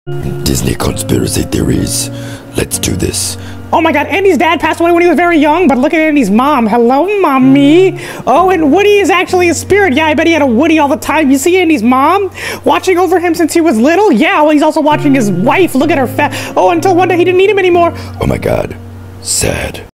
Disney conspiracy theories. Let's do this. Oh my god, Andy's dad passed away when he was very young, but look at Andy's mom. Hello, mommy. Oh, and Woody is actually a spirit. Yeah, I bet he had a Woody all the time. You see Andy's mom watching over him since he was little? Yeah, well, he's also watching his wife. Look at her fat. Oh, until one day he didn't need him anymore. Oh my god. Sad.